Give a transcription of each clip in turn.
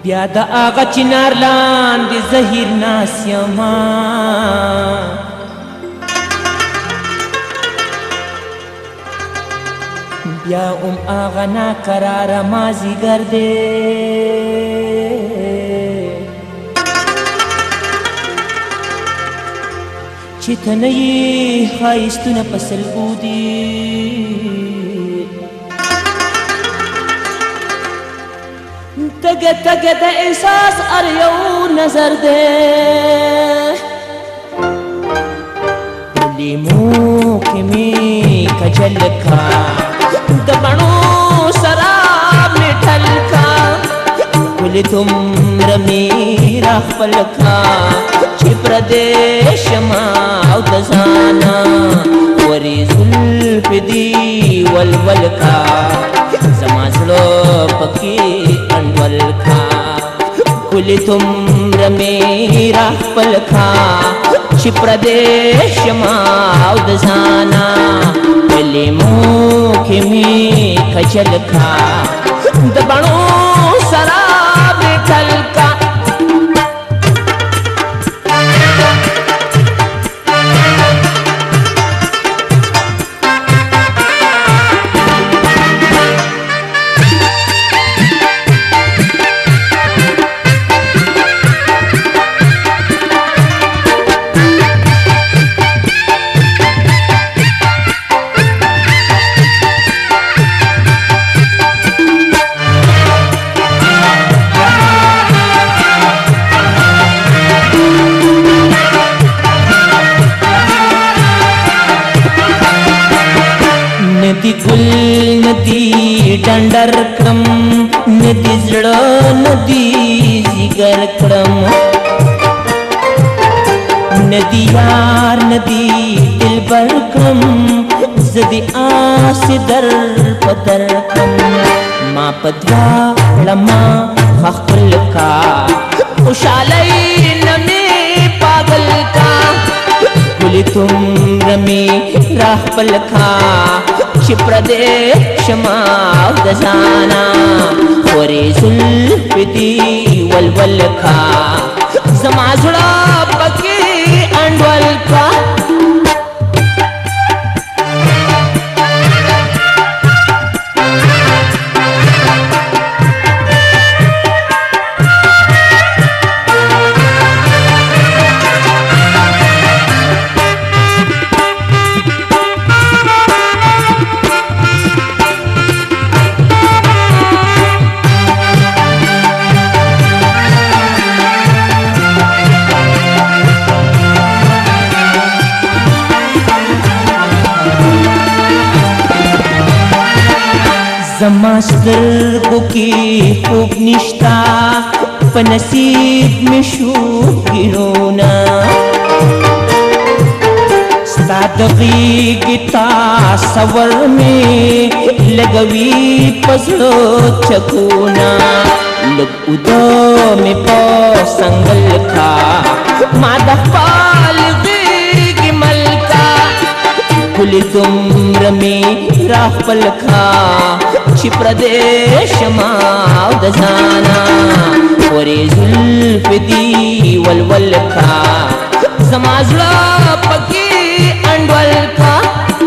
بیا د آغا چنار لاندې زهیر ناس یما بیا آغا ناقرار مازیګر دی چې ته نه یې ښایستونه په سلګو دي تګه تګه د احساس ار یو نظر دی لیمو کې مې کجل کا د بڼو سراب مې ټل کا ولې دومره مې راخپل کا چې پردې شمه او د ځانه ورې زلفې دي ولول کا زما زړه پکې انډول کا ګلې دومره مې راخپل کا چې پردې شمه او د ځانه ولې موکې مې کجل کا د بڼو سراب مې ټل کا ندی گل ندی ډنډر کړم ندی زړه ندی زیګر کړم ندی یار ندی دلبر کړم زدی آس در پدر کړم ما پدوا لما خپل کا خوشالۍ نمې پاگل کا ګلې دومره مې راخپل کا چې پردې شمه او د ځانه ورې زلفې دي ولول کا زما زړه پکې انډول کا زما سترګو کې خوب نشتا په نصیب مې شو ګیرونه ستا د غېږې تصور مې لګوي په زړه چکونه لږ اوده مې په سنګل کا ما د خپل غېږې ملکه ګلې دومره مې راخپل کا چې پردې شمه او د ځانه ورې زلفې دي ولول کا زما زړه پکې انډول کا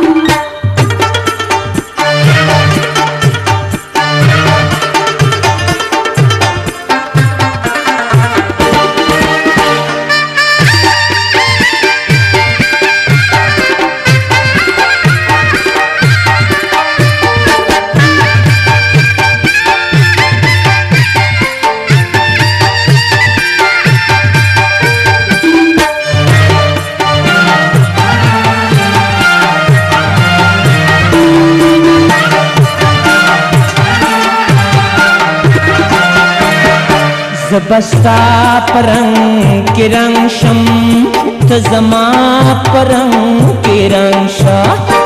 زبستا پرنگ کی رنگ شم تزما پرنگ کی رنگ شا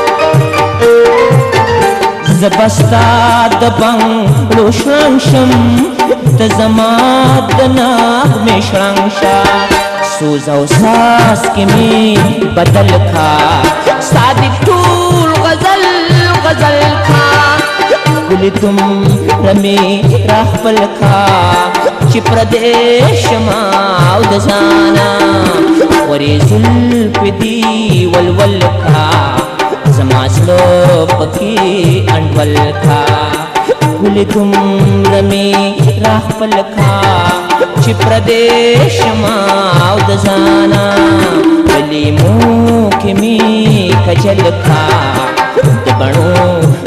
زبستا دبنگ روشن شم تزما دناغ میں شرنگ شا سوز او ساس کی می بدل کا صادق طول غزل غزل کا گلی تم रमे राह पलखा ची प्रदेश माउ दजाना वरे जुल्फ दी वलवल खा जमासलो पकी अंडवल खा गुल तुम रमे राह पलखा ची प्रदेश माउ दजाना वली मुख में खजल खा दबणो